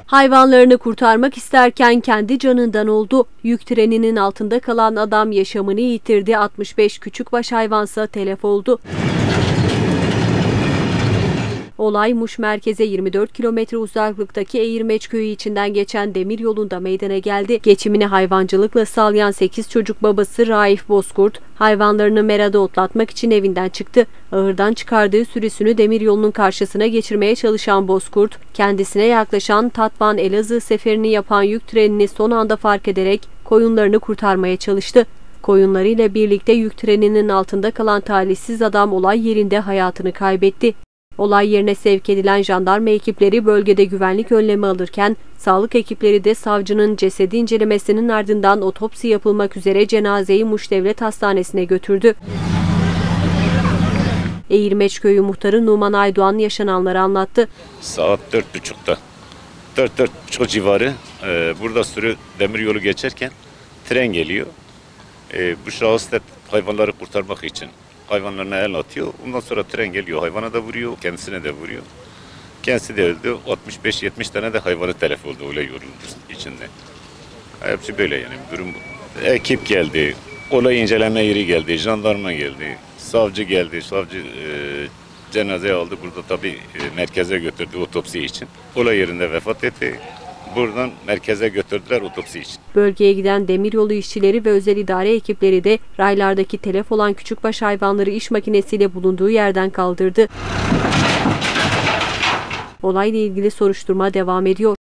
Hayvanlarını kurtarmak isterken kendi canından oldu. Yük treninin altında kalan adam yaşamını yitirdi. 65 küçükbaş hayvansa telef oldu. Olay Muş merkeze 24 kilometre uzaklıktaki Eğirmeç köyü içinden geçen demiryolunda meydana geldi. Geçimini hayvancılıkla sağlayan 8 çocuk babası Raif Bozkurt, hayvanlarını merada otlatmak için evinden çıktı. Ahırdan çıkardığı sürüsünü demiryolunun karşısına geçirmeye çalışan Bozkurt, kendisine yaklaşan Tatvan-Elazığ seferini yapan yük trenini son anda fark ederek koyunlarını kurtarmaya çalıştı. Koyunlarıyla birlikte yük treninin altında kalan talihsiz adam olay yerinde hayatını kaybetti. Olay yerine sevk edilen jandarma ekipleri bölgede güvenlik önlemi alırken, sağlık ekipleri de savcının cesedi incelemesinin ardından otopsi yapılmak üzere cenazeyi Muş Devlet Hastanesi'ne götürdü. Eğirmeç Köyü muhtarı Numan Aydoğan yaşananları anlattı. Saat 4.30'da, 4-4.30 civarı burada sürü demiryolu geçerken tren geliyor. Bu şahıs da hayvanları kurtarmak için hayvanlarına el atıyor. Ondan sonra tren geliyor, hayvana da vuruyor, kendisine de vuruyor. Kendisi de öldü. 65-70 tane de hayvanı telef oldu öyle yorulmuş içinde. Hepsi böyle yani durum bu. Ekip geldi, olay inceleme yeri geldi, jandarma geldi, savcı geldi. Savcı cenazeyi aldı. Burada tabii merkeze götürdü otopsi için. Olay yerinde vefat etti. Buradan merkeze götürdüler otopsi için. Bölgeye giden demiryolu işçileri ve özel idare ekipleri de raylardaki telef olan küçükbaş hayvanları iş makinesiyle bulunduğu yerden kaldırdı. Olayla ilgili soruşturma devam ediyor.